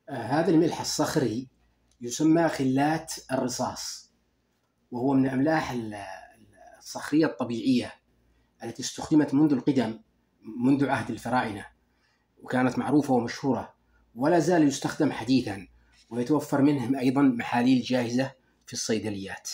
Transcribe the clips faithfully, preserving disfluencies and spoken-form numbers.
آه، هذا الملح الصخري يسمى خلات الرصاص، وهو من الأملاح الصخرية الطبيعية التي استخدمت منذ القدم، منذ عهد الفراعنة، وكانت معروفة ومشهورة، ولا زال يستخدم حديثا، ويتوفر منه أيضا محاليل جاهزة في الصيدليات.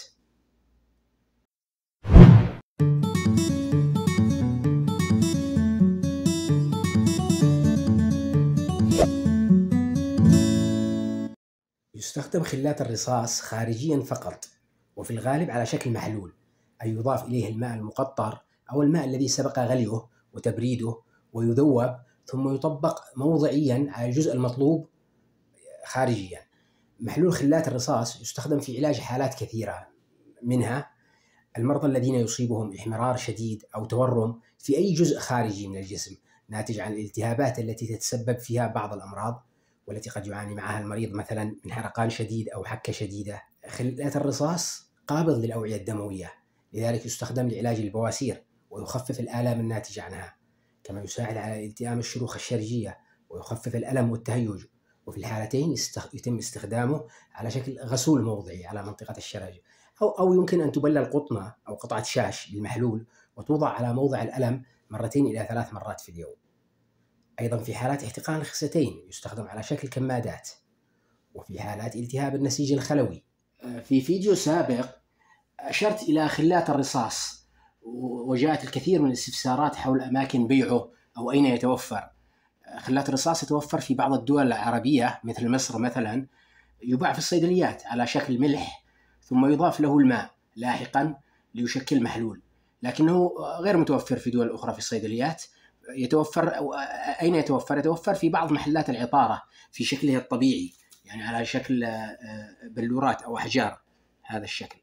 يستخدم خلات الرصاص خارجيا فقط، وفي الغالب على شكل محلول، أي يضاف إليه الماء المقطر أو الماء الذي سبق غليه وتبريده ويذوب، ثم يطبق موضعيا على الجزء المطلوب خارجيا. محلول خلات الرصاص يستخدم في علاج حالات كثيرة، منها المرضى الذين يصيبهم احمرار شديد أو تورم في أي جزء خارجي من الجسم ناتج عن الالتهابات التي تتسبب فيها بعض الأمراض، والتي قد يعاني معها المريض مثلا من حرقان شديد أو حكة شديدة. خلات الرصاص قابض للأوعية الدموية، لذلك يستخدم لعلاج البواسير ويخفف الآلام الناتجة عنها، كما يساعد على التئام الشروخ الشرجية ويخفف الألم والتهيج، وفي الحالتين يتم استخدامه على شكل غسول موضعي على منطقة الشرج، أو أو يمكن أن تبلل قطنة أو قطعة شاش بالمحلول وتوضع على موضع الألم مرتين إلى ثلاث مرات في اليوم. أيضا في حالات احتقان الخصيتين يستخدم على شكل كمادات، وفي حالات التهاب النسيج الخلوي. في فيديو سابق أشرت إلى خلات الرصاص، وجاءت الكثير من الاستفسارات حول أماكن بيعه أو أين يتوفر. خلات الرصاص يتوفر في بعض الدول العربية مثل مصر مثلا، يباع في الصيدليات على شكل ملح، ثم يضاف له الماء لاحقا ليشكل محلول، لكنه غير متوفر في دول أخرى في الصيدليات. يتوفر أو أين يتوفر؟ يتوفر في بعض محلات العطارة في شكله الطبيعي، يعني على شكل بلورات أو أحجار هذا الشكل.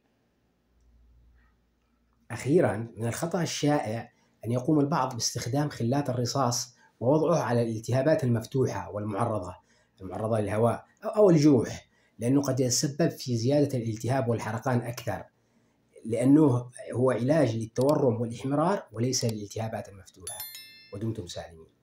أخيرا، من الخطأ الشائع أن يقوم البعض باستخدام خلات الرصاص ووضعه على الالتهابات المفتوحة والمعرضة المعرضة للهواء أو الجروح، لأنه قد يتسبب في زيادة الالتهاب والحرقان أكثر، لأنه هو علاج للتورم والإحمرار وليس للالتهابات المفتوحة. ودمتم سالمين.